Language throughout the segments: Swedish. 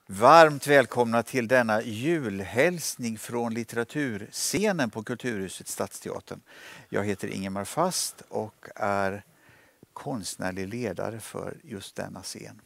Varmt välkomna till denna julhälsning från litteraturscenen på Kulturhuset Stadsteatern. Jag heter Ingemar Fast och är konstnärlig ledare för just denna scen.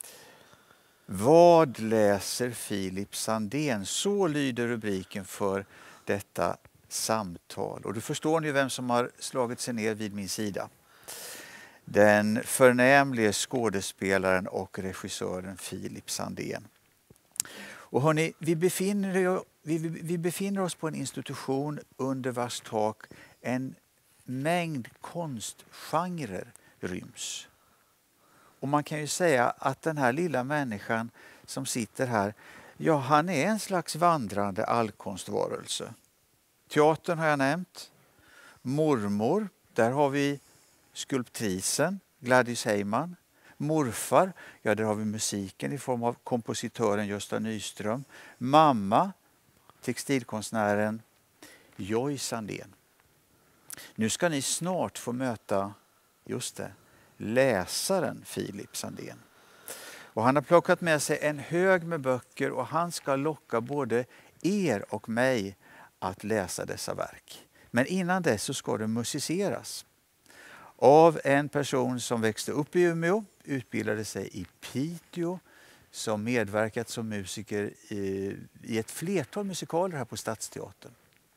Vad läser Filip Sandén? Så lyder rubriken för detta samtal. Och du förstår nu vem som har slagit sig ner vid min sida. Den förnämlige skådespelaren och regissören Filip Sandén. Och hörni, vi befinner oss på en institution under vars tak en mängd konstgenrer ryms. Och man kan ju säga att den här lilla människan som sitter här, ja, han är en slags vandrande allkonstvarelse. Teatern har jag nämnt. Mormor, där har vi skulptrisen Gladys Heimann. Morfar, ja, där har vi musiken i form av kompositören Gösta Nyström. Mamma, textilkonstnären Joy Sandén. Nu ska ni snart få möta, just det, läsaren Filip Sandén. Och han har plockat med sig en hög med böcker och han ska locka både er och mig att läsa dessa verk. Men innan dess så ska det musiceras av en person som växte upp i Umeå, utbildade sig i Piteå, som medverkat som musiker i ett flertal musikaler här på Stadsteatern.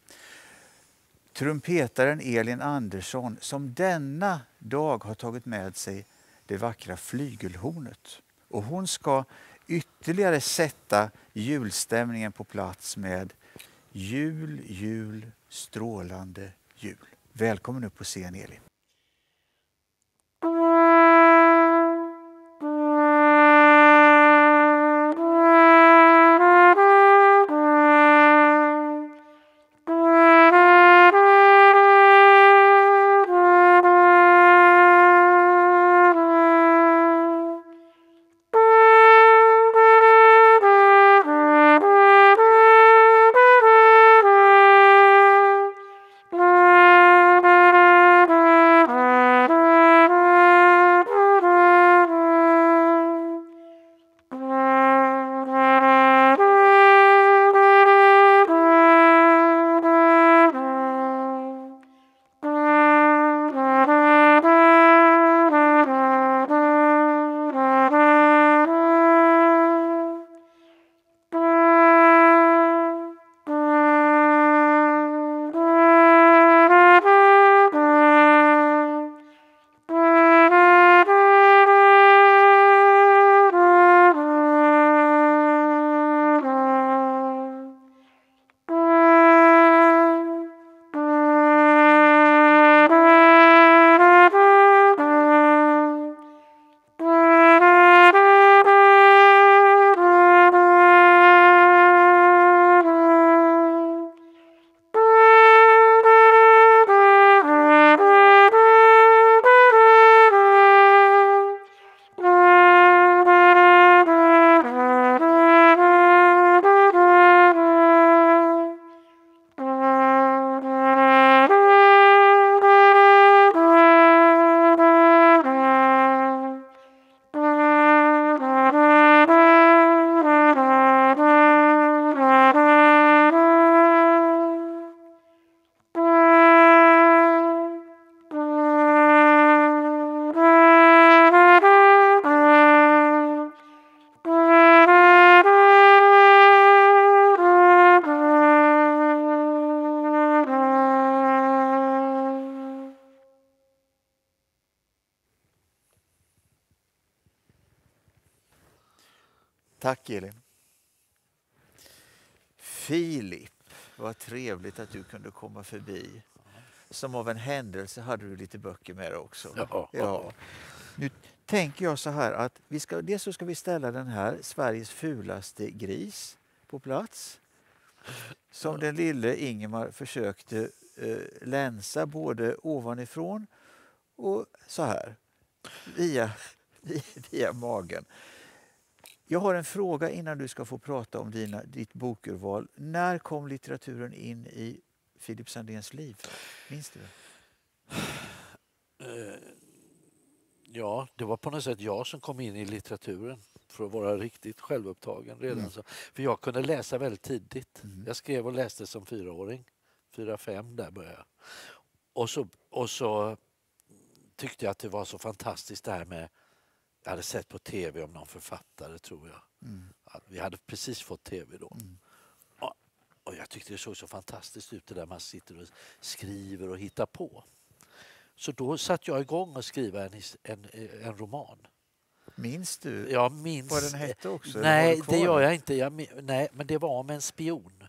Trumpetaren Elin Andersson som denna dag har tagit med sig det vackra flygelhornet. Och hon ska ytterligare sätta julstämningen på plats med Jul, jul, strålande jul. Välkommen upp på scen, Elin. Tack Elin. Filip, vad trevligt att du kunde komma förbi. Som av en händelse hade du lite böcker med dig också. Ja. Nu tänker jag så här att dels så ska vi ställa den här Sveriges fulaste gris på plats. Som den lille Ingemar försökte länsa både ovanifrån och så här. Via magen. Jag har en fråga innan du ska få prata om ditt bokurval. När kom litteraturen in i Filip Sandéns liv? Minns du det? Ja, det var på något sätt jag som kom in i litteraturen. för att vara riktigt självupptagen redan. Så. För jag kunde läsa väldigt tidigt. Jag skrev och läste som 4-åring. 4-5 där började jag. Och så tyckte jag att det var så fantastiskt det här med... Jag hade sett på tv om någon författare, tror jag. Vi hade precis fått tv då. Och jag tyckte det såg så fantastiskt ut, det där man sitter och skriver och hittar på. Så då satt jag igång och skriva en roman. Minns du Jag minns... vad den hette också? Nej, det gör jag inte. Nej, men det var om en spion.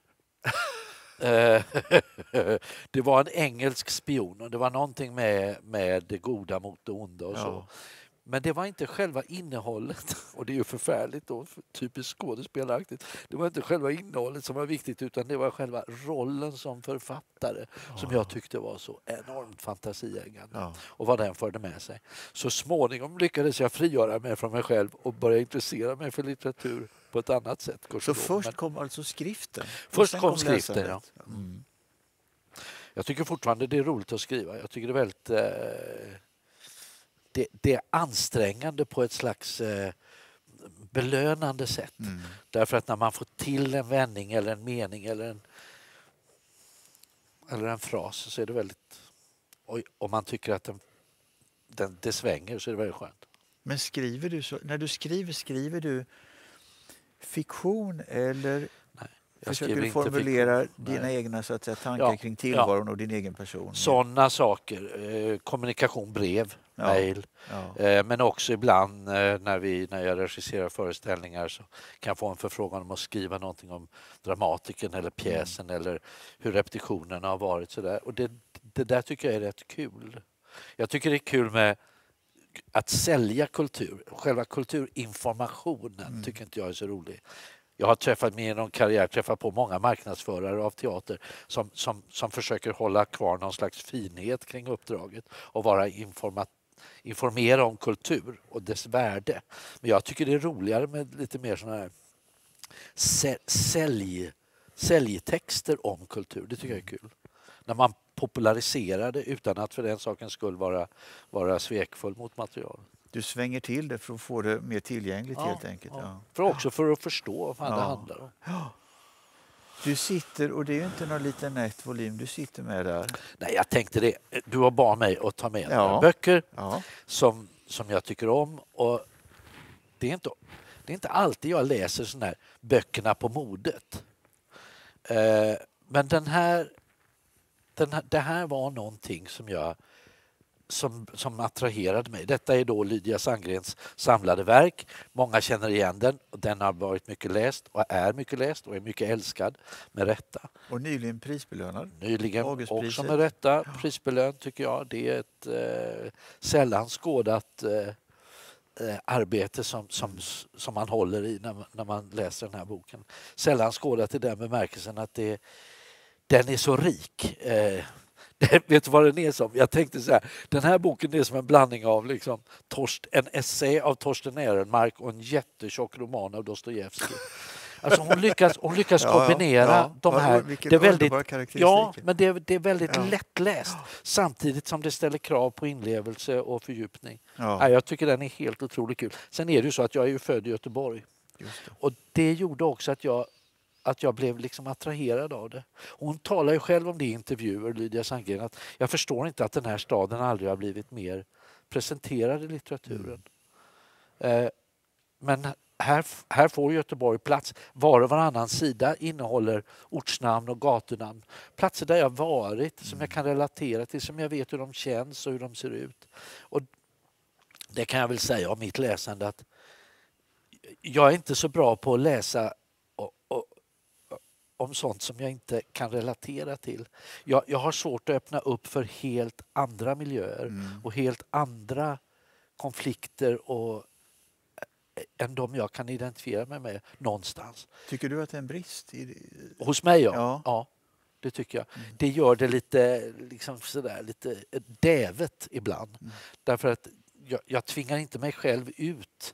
Det var en engelsk spion och det var någonting med det goda mot det onda och så. Men det var inte själva innehållet, och det är ju förfärligt och typiskt skådespelaraktigt. Det var inte själva innehållet som var viktigt, utan det var själva rollen som författare som jag tyckte var så enormt fantasieggande och vad den förde med sig. Så småningom lyckades jag frigöra mig från mig själv och börja intressera mig för litteratur på ett annat sätt. Så först kom alltså skriften? Först kom skriften, ja. Jag tycker fortfarande det är roligt att skriva. Jag tycker det är väldigt... Det är ansträngande på ett slags belönande sätt. Därför att när man får till en vändning eller en mening eller en fras så är det väldigt... Om man tycker att det svänger så är det väldigt skönt. Men skriver du så? När du skriver du fiktion eller... Försöker du formulera dina egna så att säga, tankar kring tillvaron och din egen person? Sådana saker. Kommunikation, brev, mejl. Men också ibland när jag regisserar föreställningar så kan jag få en förfrågan om att skriva någonting om dramatiken eller pjäsen eller hur repetitionerna har varit. Sådär. Och det där tycker jag är rätt kul. Jag tycker det är kul med att sälja kultur. Själva kulturinformationen tycker inte jag är så rolig. Jag har träffat på många marknadsförare av teater som försöker hålla kvar någon slags finhet kring uppdraget och informera om kultur och dess värde. Men jag tycker det är roligare med lite mer såna här säljtexter om kultur. Det tycker jag är kul. När man populariserar det utan att för den sakens skull vara svekfull mot material. Du svänger till det för att få det mer tillgängligt helt enkelt. För att förstå vad det handlar om. Du sitter, och det är ju inte någon liten nätt volym du sitter med där. Nej, jag tänkte det. Du har bara mig att ta med några böcker som jag tycker om. Och det är inte alltid jag läser såna här böckerna på modet. Men det här var någonting som attraherade mig. Detta är då Lydia Sandgrens samlade verk. Många känner igen den. Och den har varit mycket läst och är mycket älskad med rätta. Och nyligen prisbelönad. Nyligen också med rätta prisbelön tycker jag. Det är ett sällan skådat arbete som man håller i när man läser den här boken. Sällan skådat i den bemärkelsen att den är så rik. Vet du vad den är som? Jag tänkte så här, den här boken är som en blandning av liksom en essä av Torsten Ehrenmark och en jättetjock roman av Dostojevskij. Alltså hon lyckas kombinera de här. Det är väldigt, men det är väldigt lättläst samtidigt som det ställer krav på inlevelse och fördjupning. Jag tycker den är helt otroligt kul. Sen är det ju så att jag är ju född i Göteborg. Och det gjorde också att jag blev liksom attraherad av det. Hon talar ju själv om det i intervjuer, Lydia Sandgren, att jag förstår inte att den här staden aldrig har blivit mer presenterad i litteraturen. Men här får Göteborg plats. Var och varannan sida innehåller ortsnamn och gatunamn. Platser där jag varit, som jag kan relatera till, som jag vet hur de känns och hur de ser ut. Och det kan jag väl säga om mitt läsande att jag är inte så bra på att läsa om sånt som jag inte kan relatera till. Jag har svårt att öppna upp för helt andra miljöer och helt andra konflikter än de jag kan identifiera mig med någonstans. Tycker du att det är en brist? Hos mig, ja. Det tycker jag. Det gör det lite, liksom sådär, lite dävet ibland. Därför att jag tvingar inte mig själv ut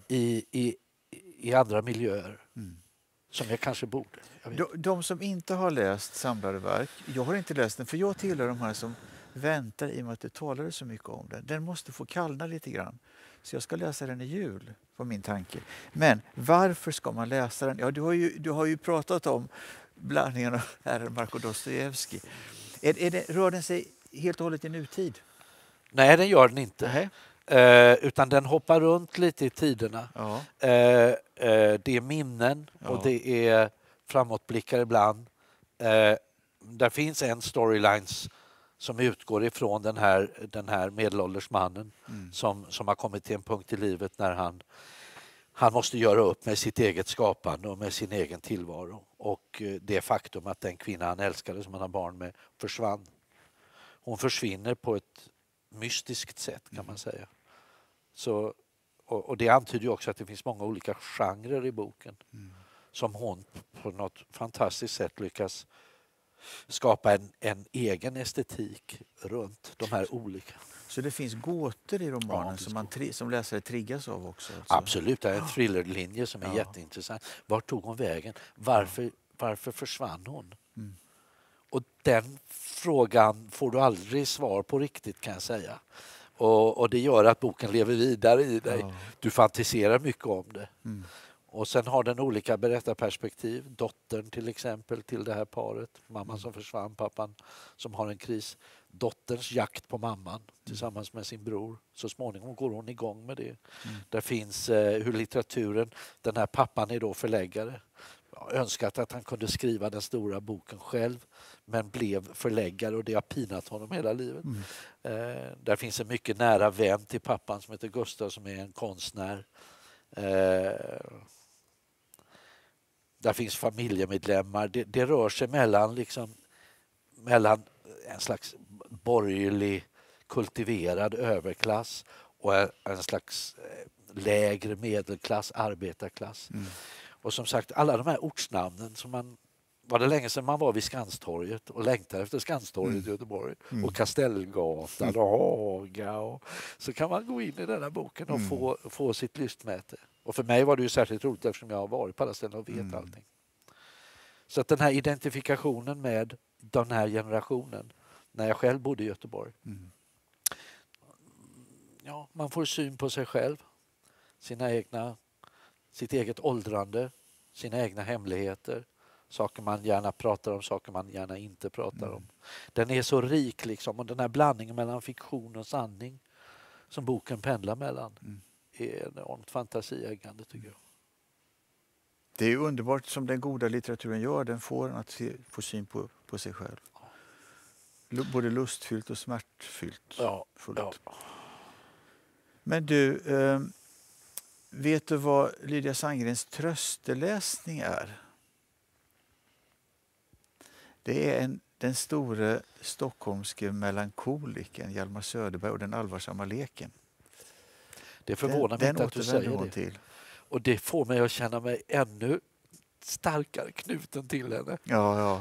i andra miljöer. Som jag kanske borde. De som inte har läst samlade verk, jag har inte läst den för jag tillhör de här som väntar i och med att det talade så mycket om den. Den måste få kallna lite grann. Så jag ska läsa den i jul, på min tanke. Men varför ska man läsa den? Ja, du har ju pratat om blandningen av Ermark och Dostojevskij. Rör den sig helt och hållet i nutid? Nej, den gör den inte. Utan den hoppar runt lite i tiderna. Ja. Det är minnen och det är framåtblickar ibland. Där finns en storylines som utgår ifrån den här medelålders mannen som har kommit till en punkt i livet när han måste göra upp med sitt eget skapande och med sin egen tillvaro. Och det faktum att den kvinna han älskade som han har barn med försvann. Hon försvinner på ett mystiskt sätt kan man säga. Så, och det antyder ju också att det finns många olika genrer i boken som hon på något fantastiskt sätt lyckas skapa en egen estetik runt de här olika. Så det finns gåtor i romanen som läsare triggas av också? Alltså. Absolut, det är en thrillerlinje som är jätteintressant. Vart tog hon vägen? Varför försvann hon? Och den frågan får du aldrig svar på riktigt kan jag säga. Och det gör att boken lever vidare i dig. Du fantiserar mycket om det. Och sen har den olika berättarperspektiv. Dottern till exempel till det här paret. Mamman som försvann, pappan som har en kris. Dotterns jakt på mamman tillsammans med sin bror. Så småningom går hon igång med det. Där finns hur litteraturen, den här pappan är då förläggare. Jag önskat att han kunde skriva den stora boken själv men blev förläggare och det har pinat honom hela livet. Där finns en mycket nära vän till pappan som heter Gustav som är en konstnär. Där finns familjemedlemmar. Det rör sig mellan en slags borgerlig kultiverad överklass och en slags lägre medelklass, arbetarklass. Och som sagt, alla de här ortsnamnen som var det länge sedan man var vid Skanstorget och längtade efter Skanstorget i Göteborg och Kastellgatan och Haga och så kan man gå in i den här boken och få sitt lystmäte. Och för mig var det ju särskilt roligt eftersom jag har varit på alla ställen och vet allting. Så att den här identifikationen med den här generationen när jag själv bodde i Göteborg. Ja, man får syn på sig själv, sitt eget åldrande, sina egna hemligheter, saker man gärna pratar om, saker man gärna inte pratar om. Den är så rik liksom och den här blandningen mellan fiktion och sanning som boken pendlar mellan är enormt fantasieggande tycker jag. Det är underbart som den goda litteraturen gör, den får en att få syn på sig själv. Både lustfyllt och smärtfyllt. Ja. Men du, vet du vad Lydia Sandgrens trösteläsning är? Det är den store stockholmske melankolikern Hjalmar Söderberg och den allvarsamma leken. Det förvånar mig inte att du säger det. Till. Och det får mig att känna mig ännu starkare knuten till henne. Ja.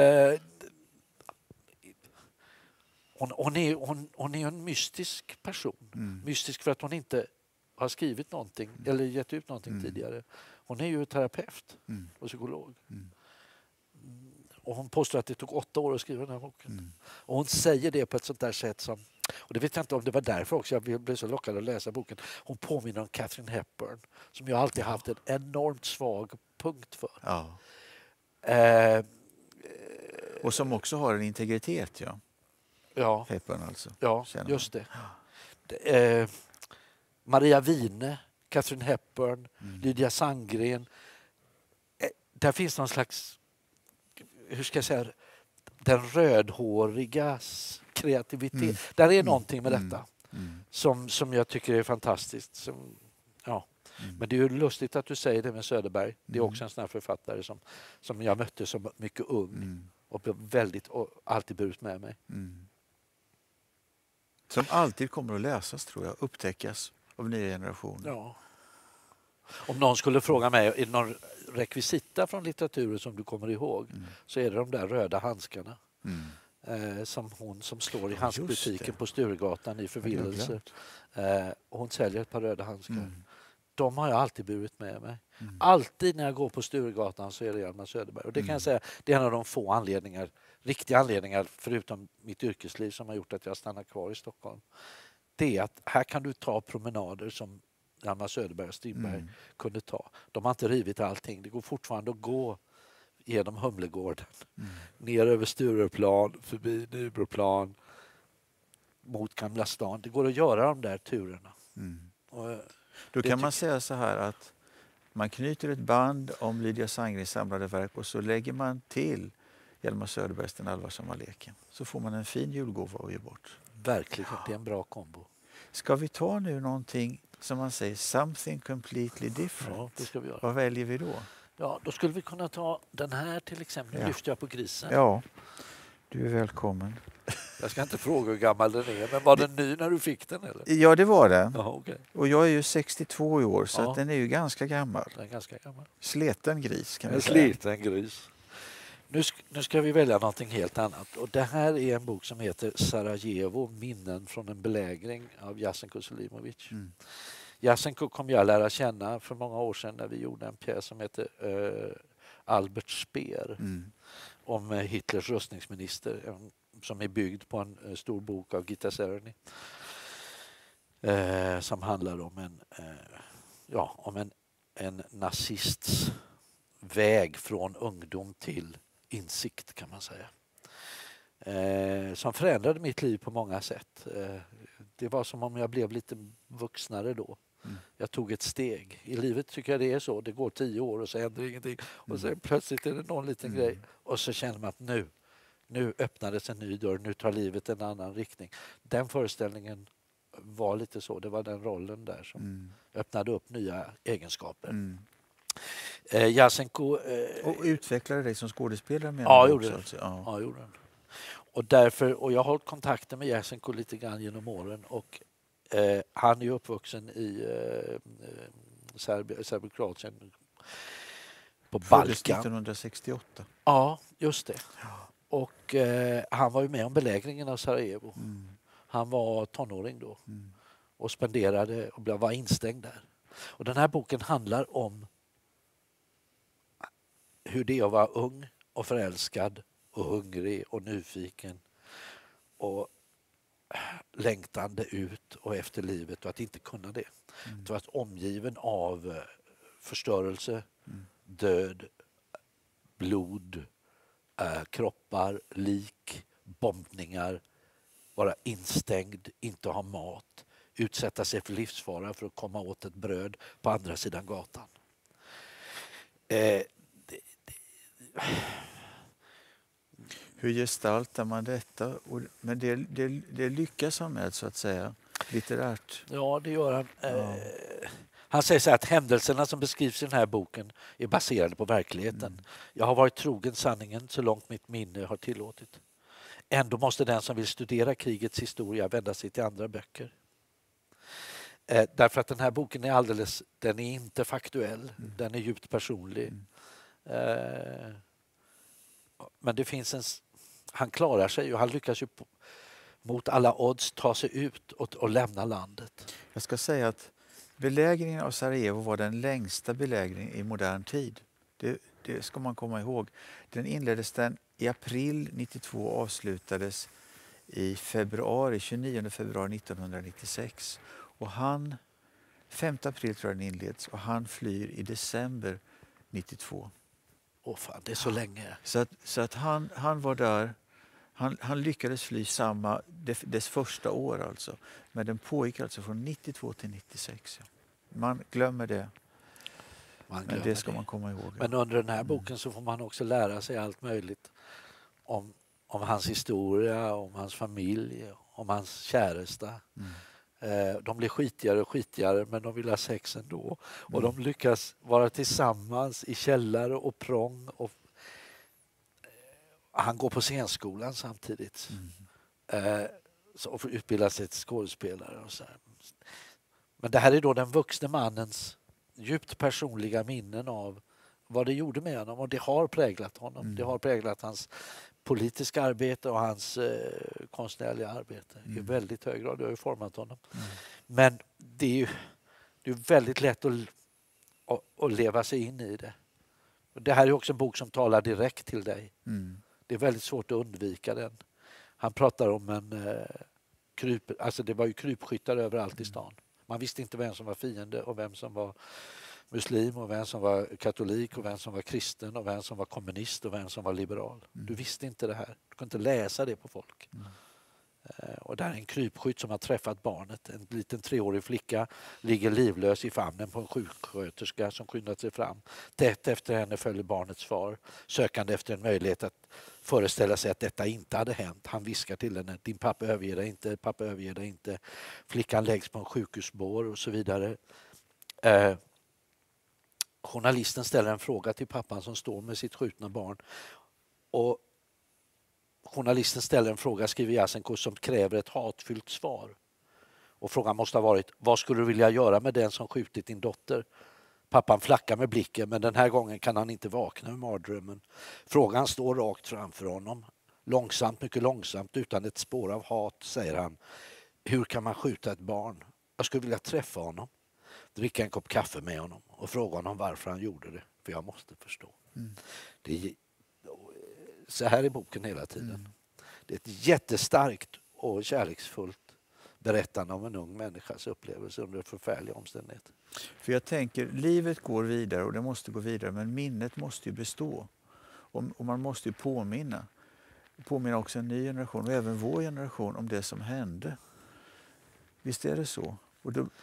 Hon är en mystisk person. Mystisk för att hon inte har skrivit någonting eller gett ut någonting tidigare. Hon är ju terapeut och psykolog. Och hon påstår att det tog 8 år att skriva den här boken. Och hon säger det på ett sånt där sätt som... Och det vet jag inte om det var därför också jag blev så lockad att läsa boken. Hon påminner om Katharine Hepburn som jag alltid haft en enormt svag punkt för. Ja. Och som också har en integritet, Ja. Hepburn alltså. Ja, just det. Maria Wine, Katharine Hepburn, Lydia Sandgren. Där finns någon slags, hur ska jag säga, den rödhåriga kreativitet. Där är någonting med detta som jag tycker är fantastiskt. Men det är ju lustigt att du säger det med Söderberg. Det är också en sån här författare som jag mötte som mycket ung och alltid burit med mig. Som alltid kommer att läsas, tror jag, upptäckas av nya generationer. Ja. Om någon skulle fråga mig, är det någon rekvisita från litteraturen som du kommer ihåg, så är det de där röda handskarna. Som hon som står i handskbutiken på Sturegatan i förvillelse. Och hon säljer ett par röda handskar. de har jag alltid burit med mig. Alltid när jag går på Sturegatan så är det Hjalmar Söderberg. Och det kan jag säga, det är en av de få anledningar, riktiga anledningar, förutom mitt yrkesliv som har gjort att jag stannar kvar i Stockholm. Det är att här kan du ta promenader som Hjalmar Söderberg och Strindberg kunde ta. De har inte rivit allting. Det går fortfarande att gå genom Humlegården, ner över Stureplan, förbi Nybroplan, mot Gamla stan. Det går att göra de där turerna. Och då kan man säga så här att man knyter ett band om Lydia Sandgrens samlade verk och så lägger man till Hjalmar Söderbergs Den allvarsamma leken. Så får man en fin julgåva att ge bort. Verkligen, det är en bra kombo. Ska vi ta nu någonting som man säger, something completely different? Ja, det ska vi göra. Vad väljer vi då? Ja, då skulle vi kunna ta den här till exempel. Nu lyfter jag på grisen. Ja, du är välkommen. Jag ska inte fråga hur gammal den är, men var den ny när du fick den? Eller? Ja, det var den. Ja, okay. Och jag är ju 62 i år, så att den är ju ganska gammal. Den är ganska gammal. Sleten gris kan vi säga. Sleten gris. Nu ska vi välja någonting helt annat. Och det här är en bok som heter Sarajevo, minnen från en belägring av Jasenko Selimovic. Jasenko kom jag lära känna för många år sedan när vi gjorde en pjäs som heter Albert Speer om Hitlers rustningsminister, som är byggd på en stor bok av Gitta Sereny som handlar om en nazists väg från ungdom till insikt, kan man säga. Som förändrade mitt liv på många sätt. Det var som om jag blev lite vuxnare då. Jag tog ett steg. I livet tycker jag det är så. Det går 10 år och så händer ingenting. Och sen plötsligt är det någon liten grej. Och så känner man att nu öppnades en ny dörr. Nu tar livet en annan riktning. Den föreställningen var lite så. Det var den rollen där som öppnade upp nya egenskaper. Jasenko... och utvecklade dig som skådespelare med gjorde den. Och jag har hållit kontakter med Jasenko lite grann genom åren. Och han är ju uppvuxen i Serbien-Kroatien på Balkan. 1968. Ja, just det. Och han var ju med om belägringen av Sarajevo. Han var tonåring då och spenderade och var instängd där. Och den här boken handlar om hur det är att vara ung och förälskad och hungrig och nyfiken och längtande ut och efter livet och att inte kunna det. Att vara omgiven av förstörelse, död, blod, kroppar, lik, bombningar, vara instängd, inte ha mat, utsätta sig för livsfara för att komma åt ett bröd på andra sidan gatan. Hur gestaltar man detta? Men det lyckas han med, så att säga, litterärt. Ja, det gör han. Han säger så här att händelserna som beskrivs i den här boken är baserade på verkligheten. Jag har varit trogen sanningen så långt mitt minne har tillåtit. Ändå måste den som vill studera krigets historia vända sig till andra böcker. Därför att den här boken den är inte faktuell. Den är djupt personlig. Men det finns han klarar sig och han lyckas ju mot alla odds ta sig ut och lämna landet. Jag ska säga att belägringen av Sarajevo var den längsta belägringen i modern tid. Det ska man komma ihåg. Den inleddes i april 92 och avslutades i 29 februari 1996. Och 5 april tror jag den inleds och han flyr i december 92. Fan, det är så länge. Så att han var där. Han lyckades fly dess första år alltså. Men den pågick alltså från 92 till 96. Ja. Man glömmer det. Men det ska man komma ihåg. Men under den här boken så får man också lära sig allt möjligt om hans historia, om hans familj, om hans käresta. De blir skitigare och skitigare, men de vill ha sex ändå. Och de lyckas vara tillsammans i källare och prång. Och han går på scenskolan samtidigt. Och får utbilda sig till skådespelare. Och så. Men det här är då den vuxne mannens djupt personliga minnen av vad det gjorde med honom. Och det har präglat honom. Det har präglat hans politiska arbete och hans konstnärliga arbete i väldigt hög grad. Det har ju format honom. Men det är ju Det är väldigt lätt att leva sig in i det. Det här är också en bok som talar direkt till dig. Det är väldigt svårt att undvika den. Han pratar om det var ju krypskyttar överallt i stan. Man visste inte vem som var fiende och vem som var muslim och vem som var katolik och vem som var kristen och vem som var kommunist och vem som var liberal. Du visste inte det här. Du kunde inte läsa det på folk. Och där är en krypskytt som har träffat barnet. En liten 3-årig flicka ligger livlös i famnen på en sjuksköterska som skyndat sig fram. Tätt efter henne följer barnets far, sökande efter en möjlighet att föreställa sig att detta inte hade hänt. Han viskar till henne: din pappa överger dig inte, pappa överger dig inte. Flickan läggs på en sjukhusbår och så vidare. Journalisten ställer en fråga till pappan som står med sitt skjutna barn. Och journalisten ställer en fråga, skriver Jasenko, som kräver ett hatfyllt svar. Och frågan måste ha varit: vad skulle du vilja göra med den som skjutit din dotter? Pappan flackar med blicken, men den här gången kan han inte vakna ur mardrömmen. Frågan står rakt framför honom. Långsamt, mycket långsamt, utan ett spår av hat, säger han: hur kan man skjuta ett barn? Jag skulle vilja träffa honom, dricka en kopp kaffe med honom och fråga honom varför han gjorde det. För jag måste förstå. Det är så här i boken hela tiden. Det är ett jättestarkt och kärleksfullt berättande om en ung människas upplevelse under förfärliga omständigheter. För jag tänker, livet går vidare och det måste gå vidare, men minnet måste ju bestå. Och man måste ju påminna också en ny generation och även vår generation om det som hände. Visst är det så? Och då...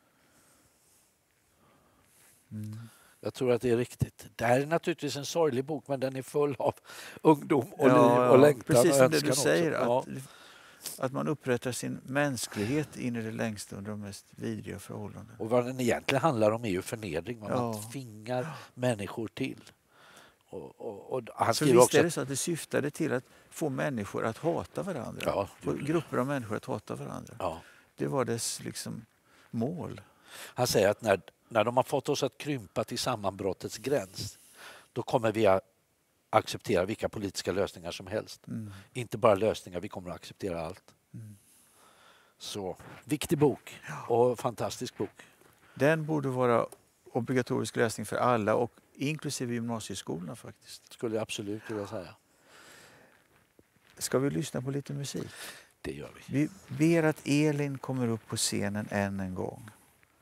Jag tror att det är riktigt. Det här är naturligtvis en sorglig bok, men den är full av ungdom och liv och längtan. Precis som och det du säger, också. att man upprättar sin mänsklighet in i det längsta under de mest vidriga förhållanden. Och vad den egentligen handlar om är ju förnedring. Man tvingar människor till. Och han så visst också... är det så att det syftade till att få människor att hata varandra. Få grupper av människor att hata varandra. Ja. Det var dess mål. Han säger att när de har fått oss att krympa till sammanbrottets gräns, då kommer vi att acceptera vilka politiska lösningar som helst. Inte bara lösningar, vi kommer att acceptera allt. Så, viktig bok och fantastisk bok. Den borde vara obligatorisk läsning för alla, och inklusive gymnasieskolorna faktiskt. Skulle jag absolut vilja säga. Ska vi lyssna på lite musik? Det gör vi. Vi ber att Elin kommer upp på scenen än en gång.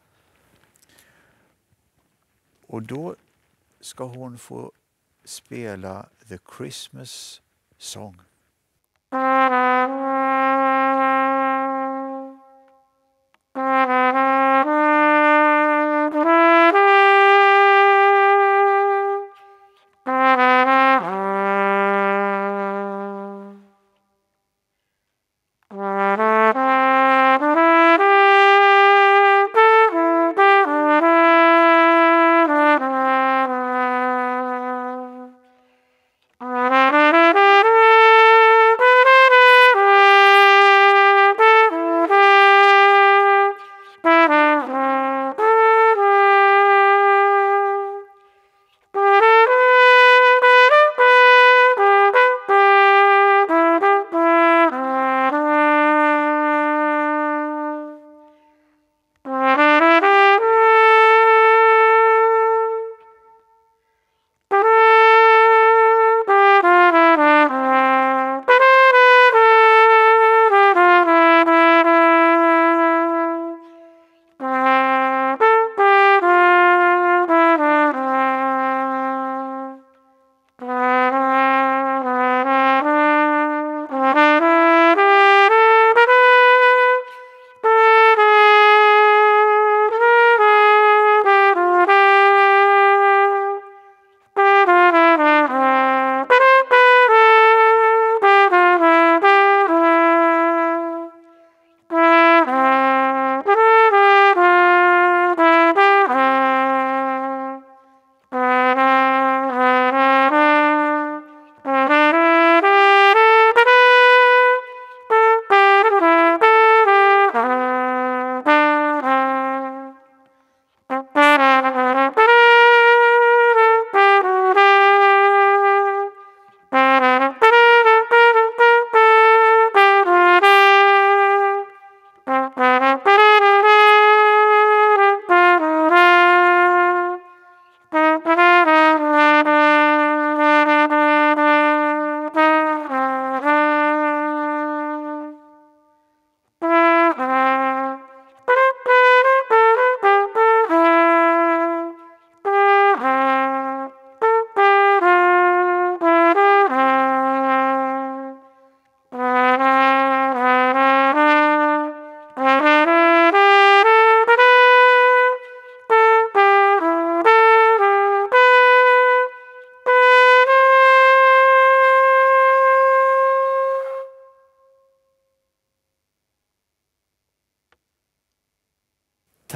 Och då ska hon få spela The Christmas Song.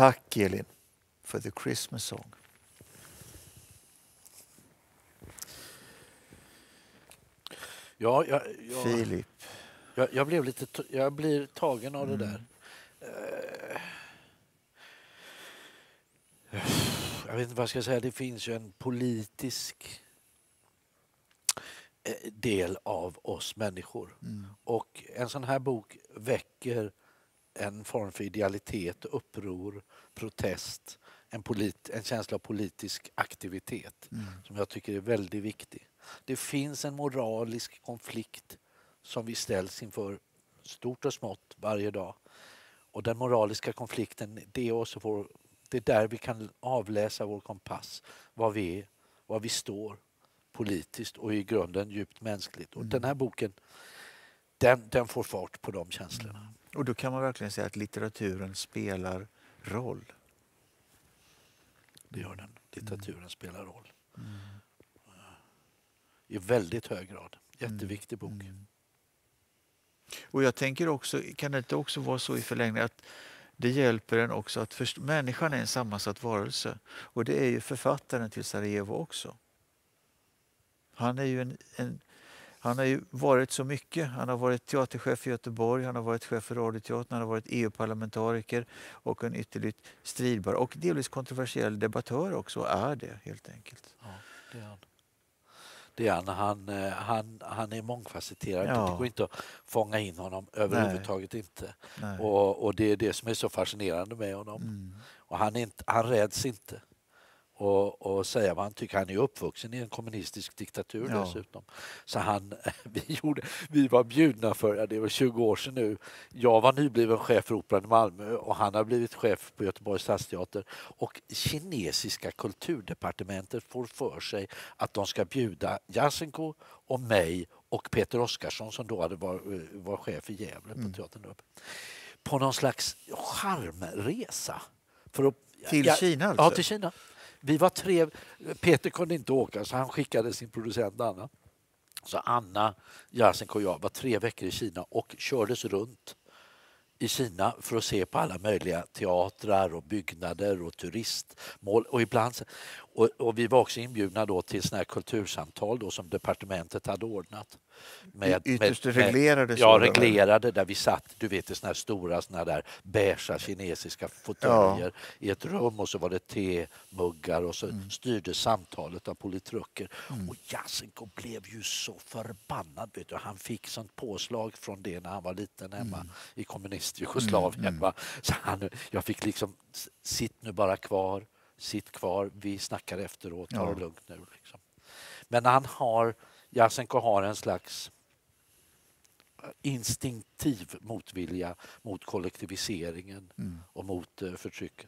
Tack Elin för The Christmas Song. Ja, Filip. Jag blev jag blir tagen av det där. Jag vet inte vad jag ska säga. Det finns ju en politisk del av oss människor. Och en sån här bok väcker en form för idealitet, uppror, protest, en känsla av politisk aktivitet som jag tycker är väldigt viktig. Det finns en moralisk konflikt som vi ställs inför stort och smått varje dag. Och den moraliska konflikten, det är där vi kan avläsa vår kompass, vad vi står politiskt och i grunden djupt mänskligt. Och den här boken, den får fart på de känslorna. Och då kan man verkligen säga att litteraturen spelar roll. Det gör den. Litteraturen spelar roll. I väldigt hög grad. Jätteviktig bok. Och jag tänker också, kan det inte också vara så i förlängningen att det hjälper en också att förstå, människan är en sammansatt varelse. Och det är ju författaren till Sarajevo också. Han är ju han har ju varit så mycket. Han har varit teaterchef i Göteborg, han har varit chef för Radioteatern, han har varit EU-parlamentariker och en ytterligt stridbar och delvis kontroversiell debattör också, är det helt enkelt. Ja, det är han. Det är han är mångfacetterad. Ja. Det går inte att fånga in honom överhuvudtaget inte. Nej. Och det är det som är så fascinerande med honom. Och han räds inte och säga vad han tycker. Han är uppvuxen i en kommunistisk diktatur dessutom. Så vi var bjudna för, det var 20 år sedan nu. Jag var nybliven chef för Operan i Malmö och han har blivit chef på Göteborgs stadsteater. Och kinesiska kulturdepartementet får för sig att de ska bjuda Jasenko och mig och Peter Oskarsson som då var chef i Gävle på teatern uppe, på någon slags charmresa. Till Kina alltså? Ja, till Kina. Vi var 3, Peter kunde inte åka så han skickade sin producent Anna. Så Anna, Jasenko och jag var 3 veckor i Kina och kördes runt i Kina för att se på alla möjliga teatrar och byggnader och turistmål. Och ibland, och vi var också inbjudna då till såna här kultursamtal då som departementet hade ordnat. Ytterst reglerade? Ja, reglerade där vi satt, du vet, i såna här stora såna där beige kinesiska fåtöljer i ett rum och så var det temuggar och så styrde samtalet av politruker. Och Jasenko blev ju så förbannad, vet du. Han fick sånt påslag från det när han var liten hemma i kommunist-Jugoslavien. Så jag fick liksom, sitt kvar, vi snackar efteråt, ta det lugnt nu. Liksom. Men Jasenko har en slags instinktiv motvilja mot kollektiviseringen och mot förtrycket.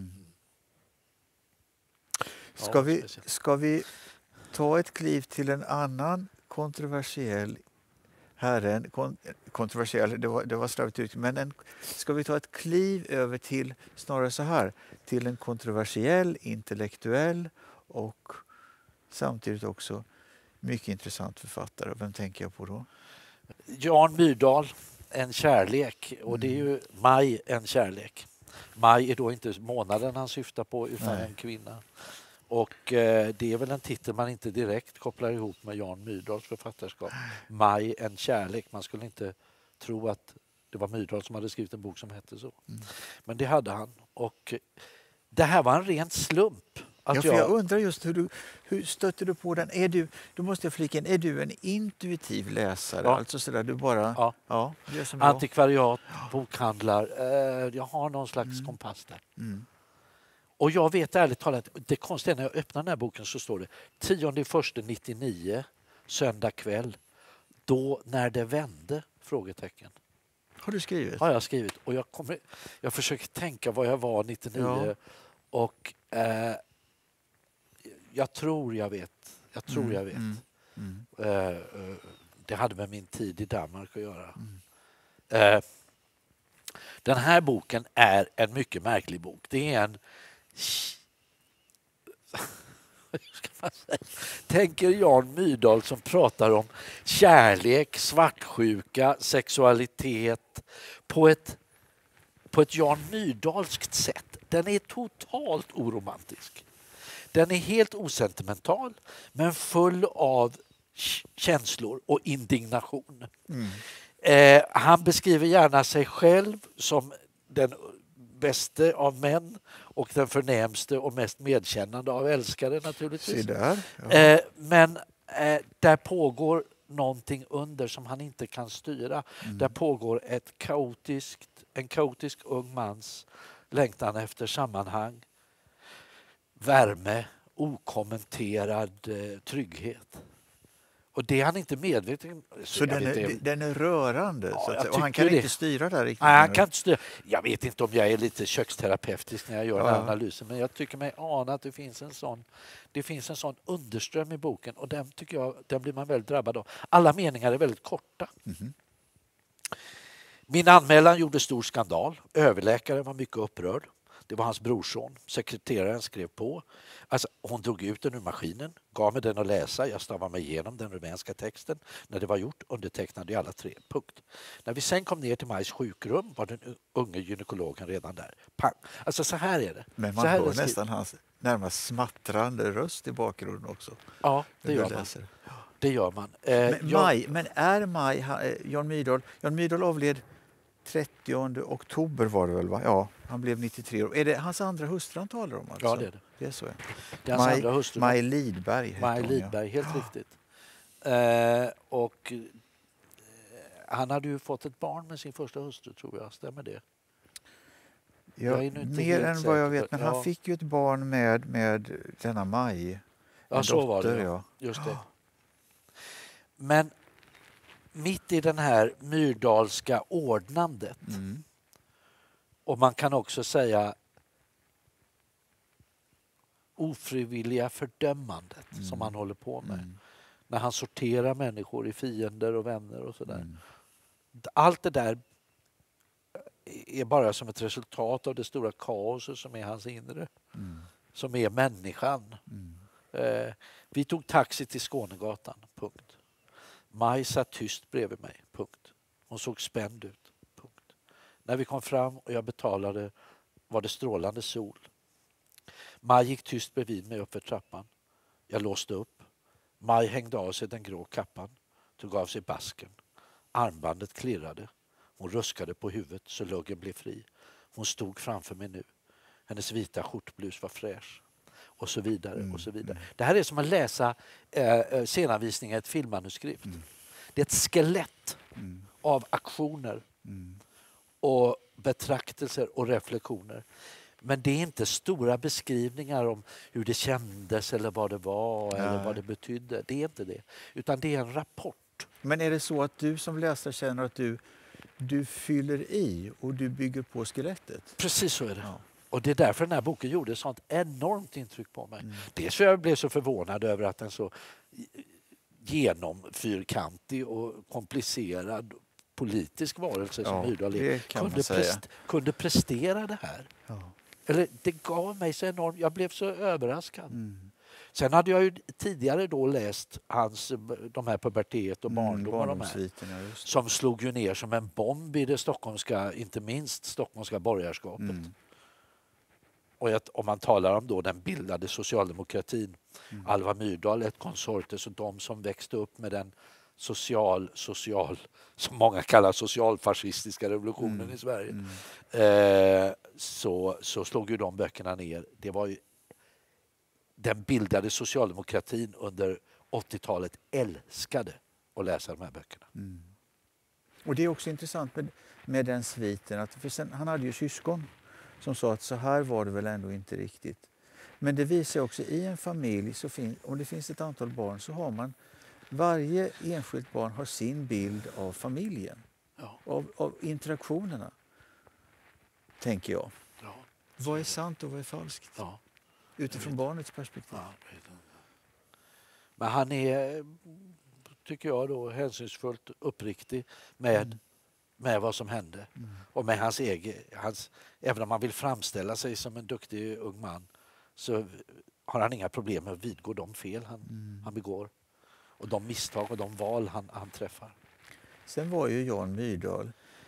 Ska vi ta ett kliv till en annan kontroversiell herre, kontroversiell, det var slarvigt uttryckt, men ska vi ta ett kliv över till snarare så här, till en kontroversiell, intellektuell och samtidigt också mycket intressant författare. Vem tänker jag på då? Jan Myrdal, En kärlek. Och det är ju Maj, en kärlek. Maj är då inte månaden han syftar på utan en kvinna. Och det är väl en titel man inte direkt kopplar ihop med Jan Myrdals författarskap. Maj, en kärlek. Man skulle inte tro att det var Myrdal som hade skrivit en bok som hette så. Men det hade han. Och det här var en ren slump. Jag undrar just hur stötte du på den? Du måste flika in, är du en intuitiv läsare? Ja. Alltså sådär, du bara... Ja. Som antikvariat, bokhandlar. Jag har någon slags kompass där. Och jag vet ärligt talat, det konstiga när jag öppnar den här boken så står det 10/1/99, söndag kväll. Då när det vände? Frågetecken. Har du skrivit? Ja, jag har skrivit. Och jag försöker tänka vad jag var 99. Ja. Och jag tror jag vet. Det hade med min tid i Danmark att göra. Den här boken är en mycket märklig bok. Det är en... Tänker Jan Myrdal som pratar om kärlek, svartsjuka, sexualitet på ett Jan Myrdalskt sätt. Den är totalt oromantisk. Den är helt osentimental, men full av känslor och indignation. Han beskriver gärna sig själv som den bäste av män och den förnämste och mest medkännande av älskare naturligtvis. Där, ja. Men där pågår någonting under som han inte kan styra. Där pågår en kaotisk ung mans längtan efter sammanhang, värme, okommenterad trygghet. Och det är han inte medveten. Så den är rörande, Ja, så att säga. Och han tycker kan det. inte styra där riktigt. Nej, han kan inte styra. Jag vet inte om jag är lite köksterapeutisk när jag gör den här Ja. analysen, men jag tycker mig ana att det finns en sån underström i boken, och den tycker jag, den blir man väldigt drabbad av. Alla meningar är väldigt korta. Min anmälan gjorde stor skandal. Överläkaren var mycket upprörd. Det var hans brorson. Sekreteraren skrev på. Alltså, hon drog ut den ur maskinen, gav mig den att läsa. Jag stavade mig igenom den rumänska texten. När det var gjort undertecknade jag alla 3. Punkt. När vi sen kom ner till Majs sjukrum var den unge gynekologen redan där. Pang. Alltså så här är det. Men man hör nästan hans närmast smattrande röst i bakgrunden också. Ja, det gör man. Det gör man. Men är Maj, Jan Myrdal avled 30 oktober var det väl, va? Ja, han blev 93 år. Är det hans andra hustru han talar om? Alltså? Ja, det är det. Det är så. Det är hans andra hustru. Maj Lidberg. Maj Lidberg, helt riktigt. Och han hade ju fått ett barn med sin första hustru, tror jag. Stämmer det? Ja, mer än vad jag vet. Men han fick ju ett barn med denna Maj. Ja, så dotter, var det. Ja. Just det. Men mitt i den här myrdalska ordnandet, och man kan också säga ofrivilliga fördömandet som han håller på med, när han sorterar människor i fiender och vänner och sådär. Allt det där är bara som ett resultat av det stora kaoset som är hans inre, som är människan. Vi tog taxi till Skånegatan, punkt. Maj satt tyst bredvid mig, punkt. Hon såg spänd ut, punkt. När vi kom fram och jag betalade var det strålande sol. Maj gick tyst bredvid mig upp för trappan. Jag låste upp. Maj hängde av sig den grå kappan, tog av sig basken. Armbandet klirrade. Hon ruskade på huvudet så luggen blev fri. Hon stod framför mig nu. Hennes vita skjortblus var fräsch. Och så vidare, och så vidare. Det här är som att läsa scenanvisningar i ett filmmanuskript. Det är ett skelett av aktioner och betraktelser och reflektioner. Men det är inte stora beskrivningar om hur det kändes eller vad det var eller vad det betydde. Det är inte det. Utan det är en rapport. Men är det så att du som läsare känner att du fyller i och du bygger på skelettet? Precis så är det. Ja. Och det är därför den här boken gjorde ett sånt enormt intryck på mig. Dels för jag blev så förvånad över att en så genomfyrkantig och komplicerad politisk varelse som Myrdal kunde prestera det här. Ja. Eller det gav mig så enormt, jag blev så överraskad. Sen hade jag ju tidigare då läst de här pubertet och barndom och de här, som slog ju ner som en bomb i det stockholmska, inte minst stockholmska borgarskapet. Och om man talar om då den bildade socialdemokratin, Alva Myrdal, ett konsorte, så de som växte upp med den social, som många kallar socialfascistiska revolutionen i Sverige, så slog ju de böckerna ner. Det var ju den bildade socialdemokratin under 80-talet älskade att läsa de här böckerna. Och det är också intressant med den sviten, att för sen, han hade ju syskon som sa att så här var det väl ändå inte riktigt. Men det visar också i en familj, om det finns ett antal barn, så har man varje enskilt barn har sin bild av familjen. Ja. Av interaktionerna, tänker jag. Ja. Vad är sant och vad är falskt? Ja. Utifrån barnets perspektiv. Ja. Men han är, tycker jag då, hänsynsfullt uppriktig med vad som hände. Och med även om man vill framställa sig som en duktig ung man, så har han inga problem med att vidgå de fel han begår. Och de misstag och de val han träffar. Sen var ju Jan Myrdal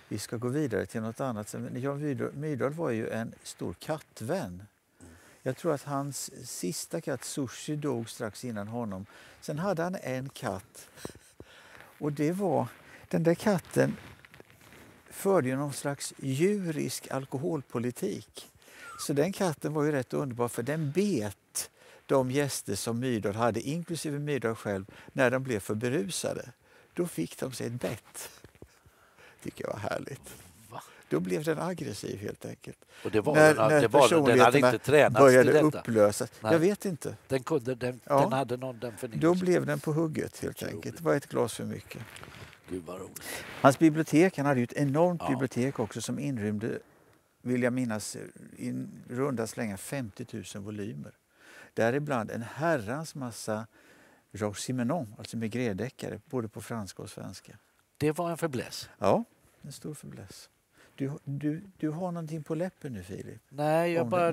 Vi ska gå vidare till något annat. Jan Myrdal var ju en stor kattvän. Jag tror att hans sista katt, Sushi, dog strax innan honom. Sen hade han en katt. Och det var, den där katten förde ju någon slags djurisk alkoholpolitik. Så den katten var ju rätt underbar, för den bet de gäster som Myrdal hade, inklusive Myrdal själv, när de blev för berusade. Då fick de sig ett bett. Tycker jag var härligt. Va? Då blev den aggressiv helt enkelt. Och det var när den hade inte tränats började till detta. Upplösas. Nej. Jag vet inte. Den hade någon den förnimmelsen. Då blev den på hugget helt enkelt. Det var ett glas för mycket. Gud vad roligt. Hans bibliotek, han hade ju ett enormt bibliotek också som inrymde, vill jag minnas, i runda slänga 50 000 volymer. Däribland en herrans massa Georges Simenon, alltså Maigret-deckare, både på franska och svenska. Det var en fäbless. Ja, en stor fäbless. Du har någonting på läppen nu, Filip? Nej,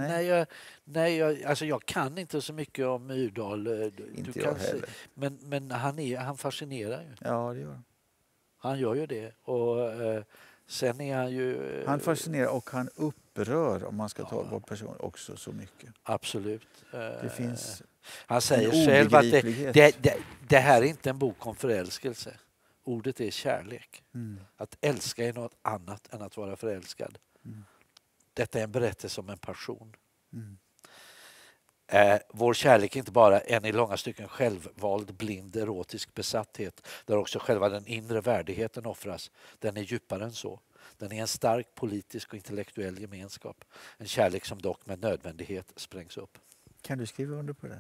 jag kan inte så mycket om Myrdal. Inte jag heller. Men han fascinerar ju. Ja, det gör han. Han gör ju det. Och sen är han ju... Han fascinerar och han upprör, om man ska ta vår person, också så mycket. Absolut. Det finns han säger själv att det här är inte en bok om förälskelse. Ordet är kärlek. Att älska är något annat än att vara förälskad. Detta är en berättelse om en passion. Vår kärlek är inte bara en i långa stycken självvald, blind, erotisk besatthet där också själva den inre värdigheten offras. Den är djupare än så. Den är en stark politisk och intellektuell gemenskap. En kärlek som dock med nödvändighet sprängs upp. Kan du skriva under på det?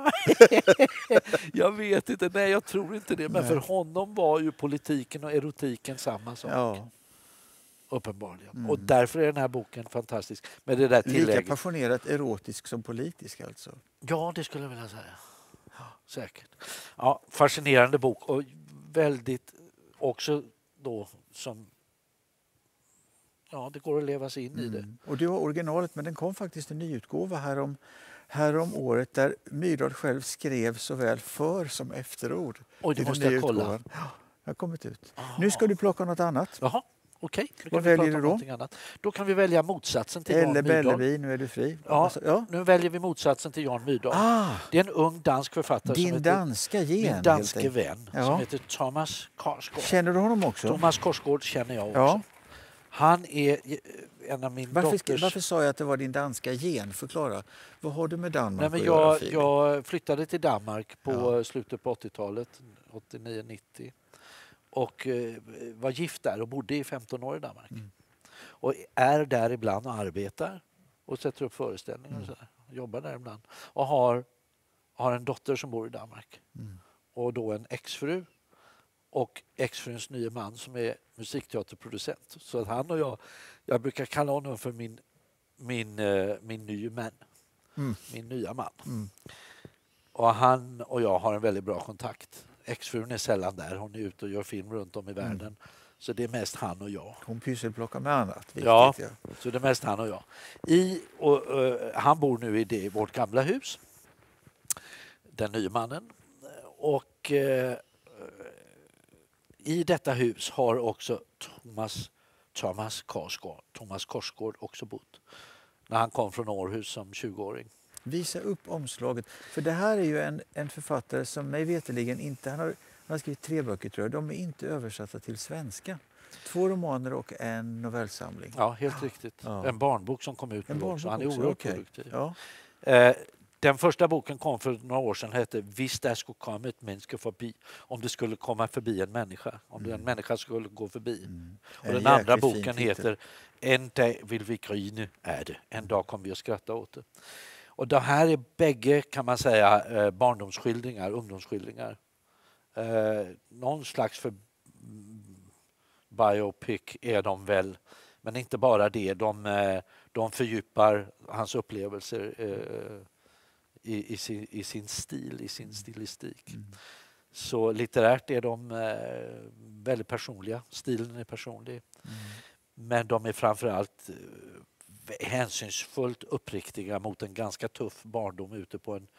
Jag vet inte. Nej, jag tror inte det. Men för honom var ju politiken och erotiken samma sak. Ja. Uppenbarligen. Och därför är den här boken fantastisk. Med det där tillägget. Lika passionerat erotisk som politisk alltså? Ja, det skulle jag vilja säga. Ja, säkert. Ja, fascinerande bok. Och väldigt också då som... Ja, det går att leva sig in i det. Och det var originalet, men den kom faktiskt en nyutgåva härom året där Myrdal själv skrev såväl för som efterord. Oj, det måste jag kolla. Ja, det har kommit ut. Nu ska du plocka något annat. Jaha, okej. Vad väljer du då? Annat. Då kan vi välja motsatsen till Jan Myrdal. Bellevue, nu är du fri. Ja, nu väljer vi motsatsen till Jan Myrdal. Det är en ung dansk författare Din som heter... danska gen. Min danske vän som heter Thomas Korsgaard. Känner du honom också? Thomas Korsgaard känner jag också. Han är en av min dotters... Varför sa jag att det var din danska gen? Förklara. Vad har du med Danmark att göra? Jag flyttade till Danmark på slutet på 80-talet, 89-90. Och var gift där och bodde i 15 år i Danmark. Och är där ibland och arbetar och sätter upp föreställningar och så där. Jobbar där ibland. Och har en dotter som bor i Danmark. Och då en exfru. Och exfruns nya man som är musikteaterproducent. Så att han och jag brukar kalla honom för min nya man. Min nya man. Och han och jag har en väldigt bra kontakt. Exfrun är sällan där. Hon är ute och gör film runt om i världen. Så det är mest han och jag. Hon pysselplockar med annat. Viktigt, ja, så det är mest han och jag. Han bor nu i vårt gamla hus. Den nya mannen. Och... i detta hus har också Thomas Korsgaard också bott. När han kom från Århus som 20-åring. Visa upp omslaget. För det här är ju en författare som mig veterligen inte... Han har skrivit 3 böcker tror jag. De är inte översatta till svenska. 2 romaner och en novellsamling. Ja, helt riktigt. Ja. En barnbok som kom ut nu också. Han är oerhört produktiv. Ja. Den första boken kom för några år sedan hette Hvis der skulle komma ett människa förbi. Om det skulle komma förbi en människa. Om en människa skulle gå förbi. Och den andra boken heter En dag vill vi grine är det. En dag kommer vi att skratta åt det. Och det här är bägge kan man säga barndomsskildringar, ungdomsskildringar. Någon slags biopic är de väl. Men inte bara det. De fördjupar hans upplevelser i sin stil, i sin stilistik. Så litterärt är de väldigt personliga. Stilen är personlig. Men de är framförallt hänsynsfullt uppriktiga mot en ganska tuff barndom ute på en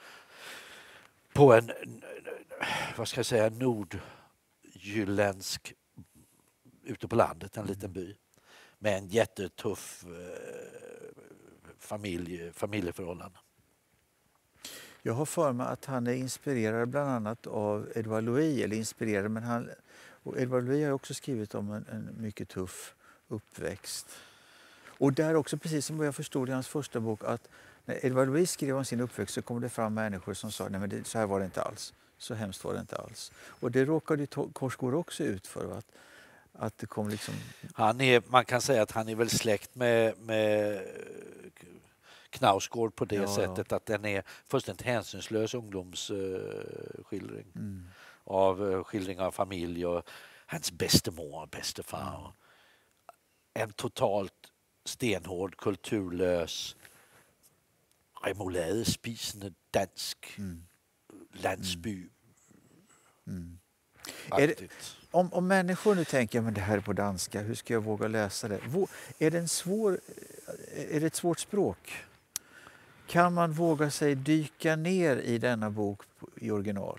vad ska jag säga, nordjylländsk ute på landet, en liten by. med en jättetuff familjeförhållande. Jag har för mig att han är inspirerad bland annat av Edvard Louis, eller inspirerad, men Edvard Louis har också skrivit om en mycket tuff uppväxt. Och där också, precis som jag förstod i hans första bok, att när Edvard Louis skrev om sin uppväxt så kom det fram människor som sa nej men så här var det inte alls, så hemskt var det inte alls. Och det råkade ju Korsgård också ut för, att det kom liksom... Man kan säga att han är väl släkt med Knausgård på det sättet att den är fullständigt hänsynslös ungdomsskildring av skildring av familj och hans bästemor och bästefar. En totalt stenhård, kulturlös, remoulade-spisande dansk landsby. Om människor nu tänker men det här är på danska, hur ska jag våga läsa det? Är det ett svårt språk? Kan man våga sig dyka ner i denna bok i original?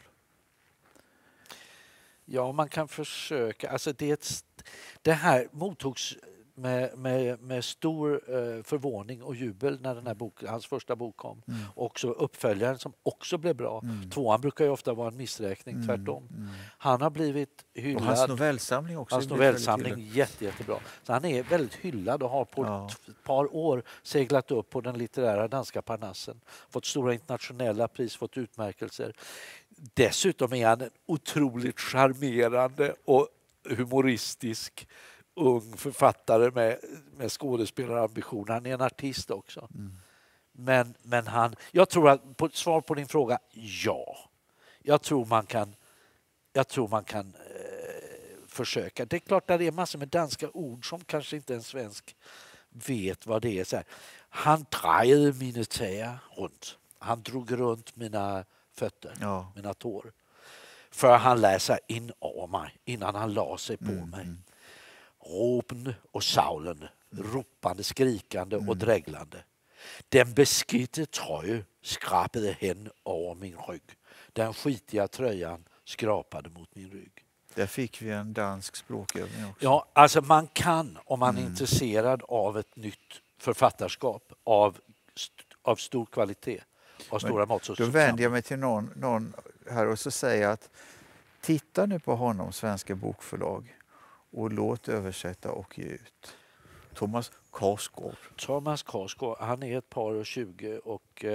Ja, man kan försöka. Alltså det här mottogs med stor förvåning och jubel när den här hans första bok kom. Också uppföljaren som också blev bra. Tvåan brukar ju ofta vara en missräkning, tvärtom. Han har blivit hyllad. Och hans novellsamling också. Hans novellsamling jättebra. Så han är väldigt hyllad och har på ett par år seglat upp på den litterära danska parnassen. Fått stora internationella pris, fått utmärkelser. Dessutom är han en otroligt charmerande och humoristisk ung författare med skådespelarambition. Han är en artist också. Men jag tror att på svar på din fråga, ja. Jag tror man kan försöka. Det är klart att det är massor med danska ord som kanske inte en svensk vet vad det är. Så här, han drejade mina tær runt. Han drog runt mina fötter, mina tår. För han läser in över mig innan han la sig på mig. Råpende och saulende, ropande, skrikande och dräglande. Den beskitte tröja skrapade hen över min rygg. Den skitiga tröjan skrapade mot min rygg. Där fick vi en dansk språkövning också. Ja, alltså man kan, om man är intresserad av ett nytt författarskap av stor kvalitet, av stora mått. Då vänder jag mig till någon här och så säger jag att titta nu på honom, Svenska Bokförlag, och låt översätta och ge ut. Thomas Korsgård. Thomas Korsgård, han är ett par och 20 och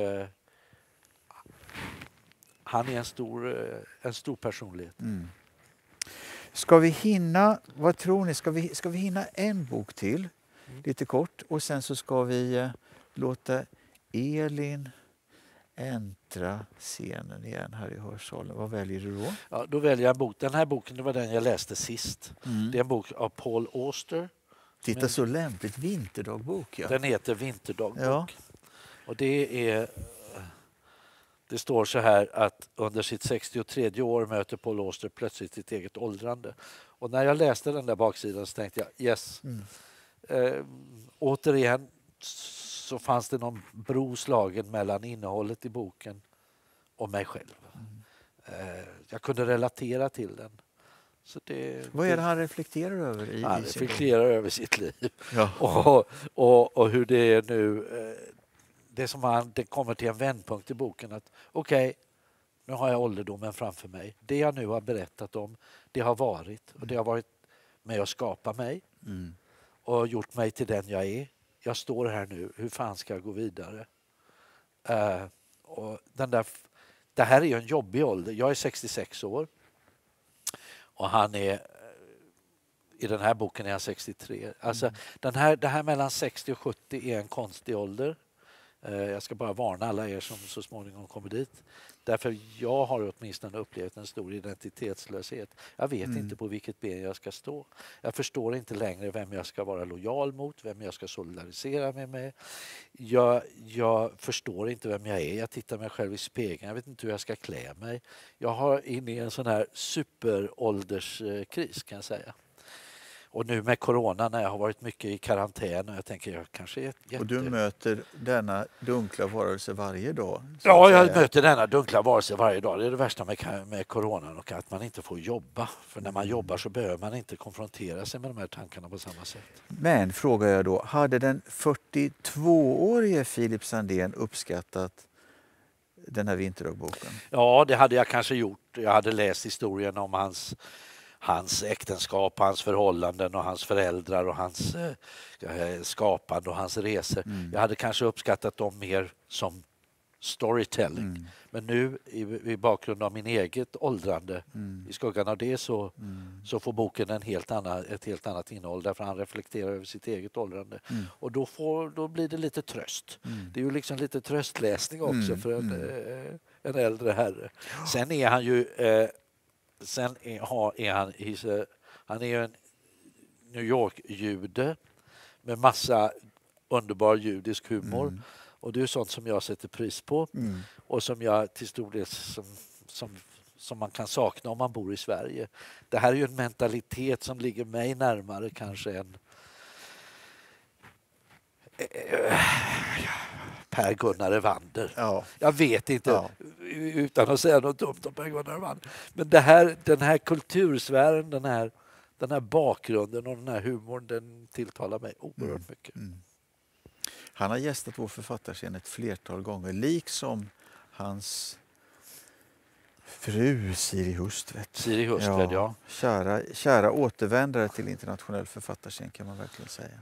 han är en stor personlighet. Ska vi hinna, vad tror ni, ska vi hinna en bok till, lite kort, och sen så ska vi låta Elin äntra scenen igen här i hörsalen. Vad väljer du då? Ja, då väljer jag en bok. Den här boken, det var den jag läste sist. Det är en bok av Paul Auster. Titta så lämpligt, vinterdagbok. Ja. Den heter Vinterdagbok. Ja. Och det står så här att under sitt 63 år möter Paul Auster plötsligt sitt eget åldrande. Och när jag läste den där baksidan så tänkte jag, yes. Återigen så fanns det någon bro slagen mellan innehållet i boken och mig själv. Jag kunde relatera till den. Så vad är det han reflekterar över? Han reflekterar över sitt liv. Ja. Och hur det är nu. Det som det kommer till en vändpunkt i boken. Att okej, nu har jag ålderdomen framför mig. Det jag nu har berättat om, det har varit. Och det har varit med att skapa mig. Och gjort mig till den jag är. Jag står här nu. Hur fan ska jag gå vidare? Och det här är ju en jobbig ålder. Jag är 66 år. Och han är, i den här boken är han 63. Alltså det här mellan 60 och 70 är en konstig ålder. Jag ska bara varna alla er som så småningom kommer dit. Därför jag har åtminstone upplevt en stor identitetslöshet. Jag vet inte på vilket ben jag ska stå. Jag förstår inte längre vem jag ska vara lojal mot, vem jag ska solidarisera mig med. Jag förstår inte vem jag är. Jag tittar mig själv i spegeln. Jag vet inte hur jag ska klä mig. Jag har inne i en sån här superålderskris kan jag säga. Och nu med corona när jag har varit mycket i karantän och jag tänker jag kanske är Och du möter denna dunkla varelse varje dag? Ja, jag möter denna dunkla varelse varje dag. Det är det värsta med coronan och att man inte får jobba. För när man jobbar så behöver man inte konfrontera sig med de här tankarna på samma sätt. Men, frågar jag då, hade den 42-årige Filip Sandén uppskattat den här vinterdagboken? Ja, det hade jag kanske gjort. Jag hade läst historien om hans äktenskap, hans förhållanden och hans föräldrar och hans skapande och hans resor. Jag hade kanske uppskattat dem mer som storytelling. Men nu i bakgrund av min eget åldrande, i skuggan av det så får boken ett helt annat innehåll därför han reflekterar över sitt eget åldrande. Och då blir det lite tröst. Det är ju liksom lite tröstläsning också för en äldre herre. Sen är han ju han är ju en New York-jude med massa underbar judisk humor. Och det är sånt som jag sätter pris på och som jag till stor del som man kan sakna om man bor i Sverige. Det här är ju en mentalitet som ligger mig närmare kanske än Per-Gunnar Evander. Ja. Jag vet inte, utan att säga något dumt om Per-Gunnar Evander. Men den här kultursfären, den här bakgrunden och den här humorn, den tilltalar mig oerhört mycket. Han har gästat vår författarscen ett flertal gånger, liksom hans fru Siri Hustvedt. Ja. Kära återvändare till internationell författarscen kan man verkligen säga.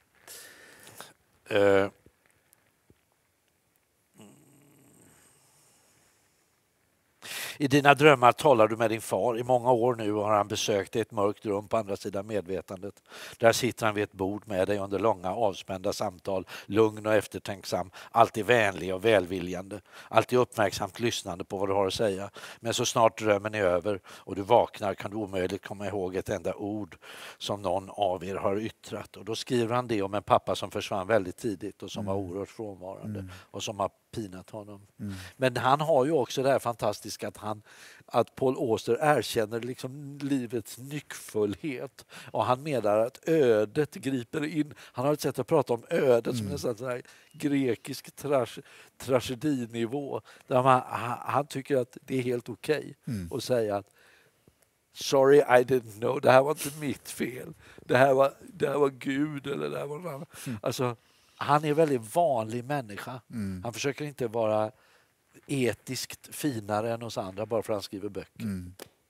I dina drömmar talar du med din far. I många år nu har han besökt ett mörkt rum på andra sidan medvetandet. Där sitter han vid ett bord med dig under långa avspända samtal, lugn och eftertänksam, alltid vänlig och välviljande, alltid uppmärksamt lyssnande på vad du har att säga. Men så snart drömmen är över och du vaknar kan du omöjligt komma ihåg ett enda ord som någon av er har yttrat. Och då skriver han det om en pappa som försvann väldigt tidigt och som var oerhört frånvarande och som har pinat honom. Men han har ju också det här fantastiska att Paul Auster erkänner liksom livets nyckfullhet och han menar att ödet griper in. Han har ett sätt att prata om ödet som nästan sån här grekisk tragedinivå där han tycker att det är helt okej att säga att sorry I didn't know, det här var inte mitt fel. Det här var Gud eller det här var något annat. Alltså han är en väldigt vanlig människa. Han försöker inte vara etiskt finare än oss andra bara för att han skriver böcker.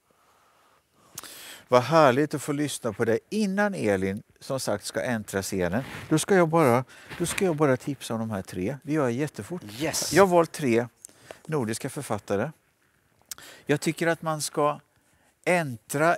Vad härligt att få lyssna på det. Innan Elin som sagt ska äntra scenen, då ska jag bara tipsa om de här 3. Vi gör jättefort. Yes. Jag har valt 3 nordiska författare. Jag tycker att man ska äntra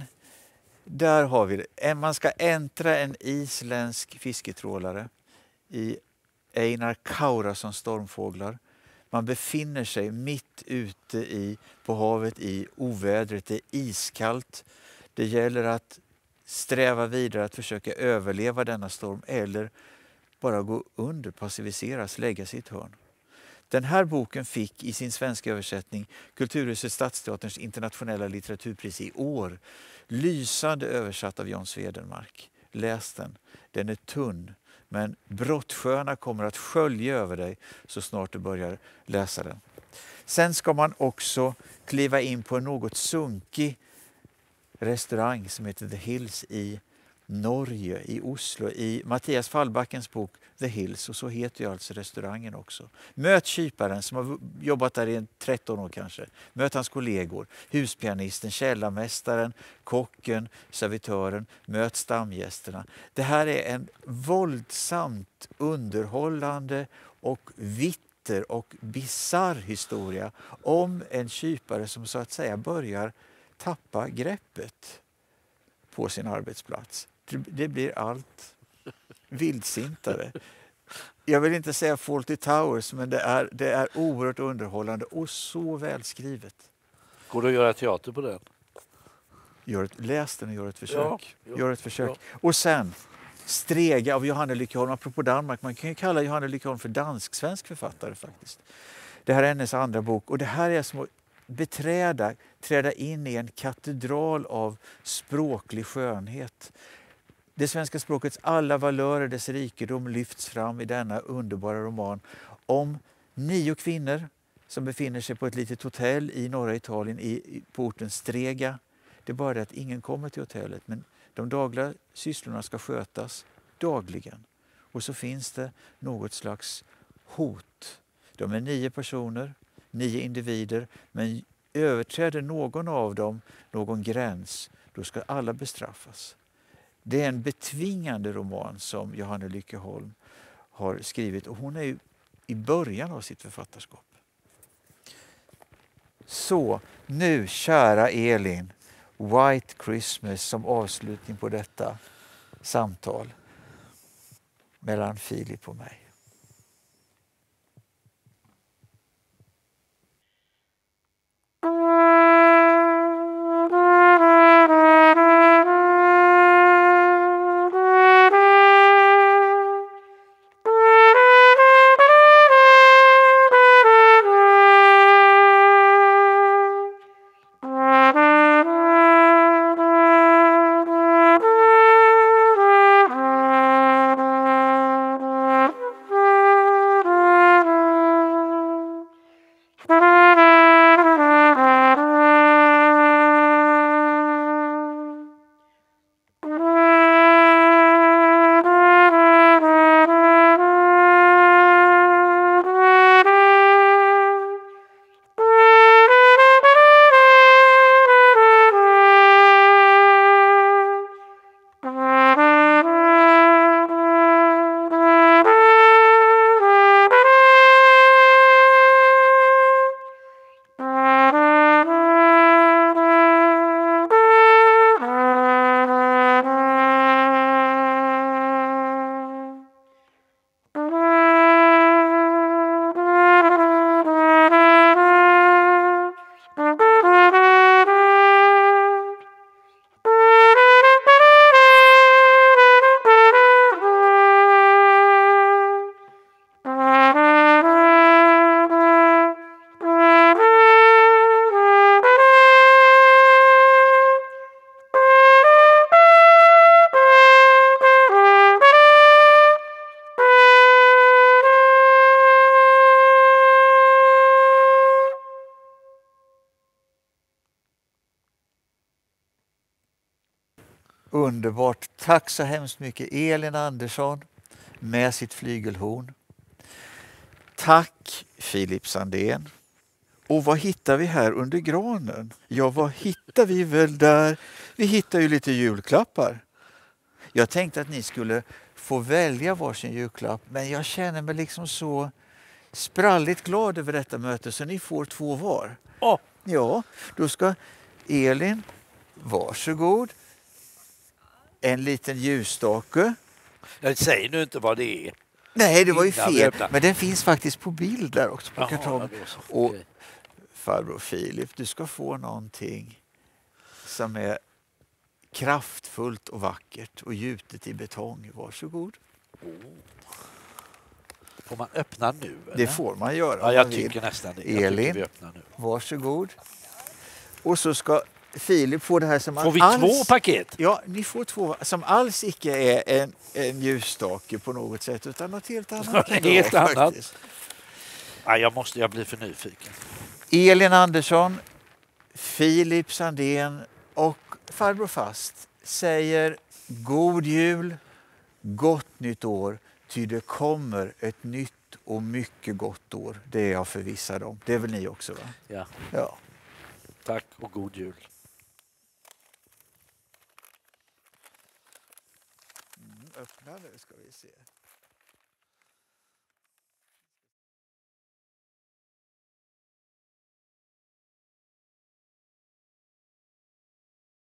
man ska äntra en isländsk fisketrålare i Einar Kárasons stormfåglar. Man befinner sig mitt ute på havet i ovädret, det är iskallt. Det gäller att sträva vidare, att försöka överleva denna storm eller bara gå under, passiviseras, lägga sig i ett hörn. Den här boken fick i sin svenska översättning Kulturhuset Stadsteaterns internationella litteraturpris i år. Lysande översatt av John Swedenmark. Läs den. Den är tunn. Men brottsjöarna kommer att skölja över dig så snart du börjar läsa den. Sen ska man också kliva in på en något sunkig restaurang som heter The Hills i Norge, i Oslo, i Mattias Fallbackens bok The Hills, och så heter ju alltså restaurangen också. Möt kyparen som har jobbat där i 13 år kanske. Möt hans kollegor, huspianisten, källarmästaren, kocken, servitören. Möt stamgästerna. Det här är en våldsamt underhållande och vitter och bizarr historia om en kypare som så att säga börjar tappa greppet på sin arbetsplats. Det blir allt vildsintare. Jag vill inte säga Fawlty Towers, men det är oerhört underhållande och så välskrivet. Går det att göra teater på den? Läs den och gör ett försök. Ja. Gör ett försök. Ja. Och sen Strega av Johanne Lyckholm. Apropå Danmark, man kan ju kalla Johanne Lyckholm för dansk-svensk författare faktiskt. Det här är hennes andra bok och det här är som att träda in i en katedral av språklig skönhet. det svenska språkets alla valörer, dess rikedom lyfts fram i denna underbara roman om 9 kvinnor som befinner sig på ett litet hotell i norra Italien på orten Strega. Det är bara det att ingen kommer till hotellet, men de dagliga sysslorna ska skötas dagligen. Och så finns det något slags hot. De är 9 personer, 9 individer, men överträder någon av dem någon gräns, då ska alla bestraffas. Det är en betvingande roman som Johanne Lyckeholm har skrivit, och hon är ju i början av sitt författarskap. Så nu, kära Elin, White Christmas som avslutning på detta samtal mellan Filip och mig. Underbart. Tack så hemskt mycket Elin Andersson med sitt flygelhorn. Tack Filip Sandén. Och vad hittar vi här under granen? Ja, vad hittar vi väl där? Vi hittar ju lite julklappar. Jag tänkte att ni skulle få välja varsin julklapp, men jag känner mig liksom så spralligt glad över detta möte så ni får 2 var. Ja, då ska Elin, varsågod. En liten ljusstake. Jag säger nu inte vad det är. Nej, det var ju fel. Men den finns faktiskt på bild där också på kartongen. Och farbror Filip, du ska få någonting som är kraftfullt och vackert och gjutet i betong. Varsågod. Får man öppna nu? Eller? Det får man göra. Ja, jag tycker nästan det. Elin, vi öppnar nu. Varsågod. Och så ska Filip får det här som får vi alls, 2 paket? Ja, ni får 2 som alls icke är en ljusstake på något sätt utan något helt annat. Helt annat. Ja, jag blir för nyfiken. Elin Andersson, Filip Sandén och farbror Fast säger god jul, gott nytt år, ty det kommer ett nytt och mycket gott år. Det är jag förvissad om. Det är väl ni också, va? Ja. Tack och god jul. Öppna nu ska vi se.